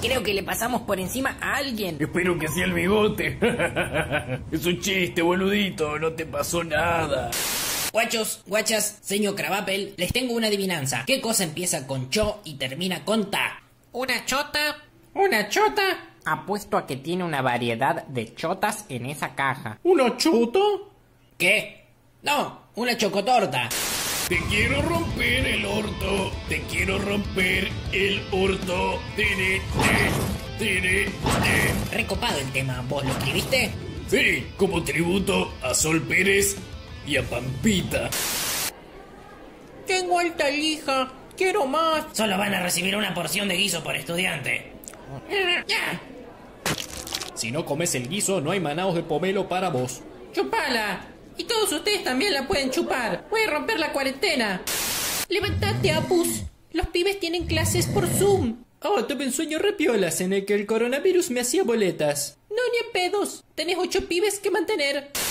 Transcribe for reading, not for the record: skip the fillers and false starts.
Creo que le pasamos por encima a alguien. Espero que sea el bigote. Es un chiste, boludito, no te pasó nada. Guachos, guachas, señor Cravapel, les tengo una adivinanza. ¿Qué cosa empieza con cho y termina con ta? ¿Una chota? ¿Una chota? Apuesto a que tiene una variedad de chotas en esa caja. ¿Una chota? ¿Qué? No, una chocotorta. Te quiero romper el orto, te quiero romper el orto. Recopado el tema, ¿vos lo escribiste? Sí, como tributo a Sol Pérez y a Pampita. Tengo alta lija, quiero más. Solo van a recibir una porción de guiso por estudiante. Si no comes el guiso, no hay manaos de pomelo para vos. ¡Chupala! Y todos ustedes también la pueden chupar. Voy a romper la cuarentena. Levantate, Apus. Los pibes tienen clases por Zoom. Oh, tuve un sueño repiolas en el que el coronavirus me hacía boletas. No, ni en pedos. Tenés 8 pibes que mantener.